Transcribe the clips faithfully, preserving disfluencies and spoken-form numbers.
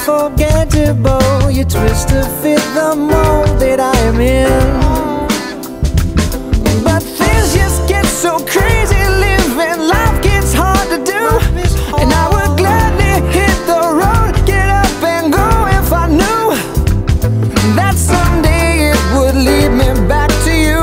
unforgettable. You twist to fit the mold that I am in. But things just get so crazy, living life gets hard to do. And I would gladly hit the road, get up and go if I knew that someday it would lead me back to you.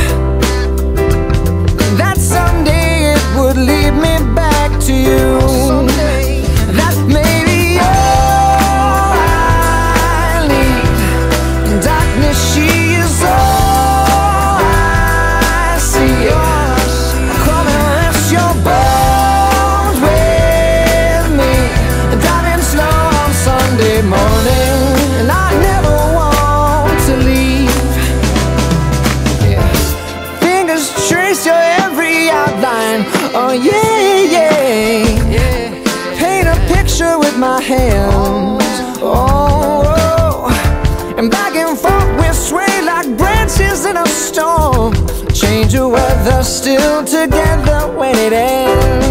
That someday it would lead me back to you. That maybe all I need. Darkness, she is all I see. Come and rest your bones with me, driving slow on Sunday morning, and I never want to leave. Yeah. Fingers trace your every outline. Oh yeah, yeah. Paint a picture with my hands. Oh, oh. And back and forth we sway like branches in a storm. Change the weather, still together when it ends.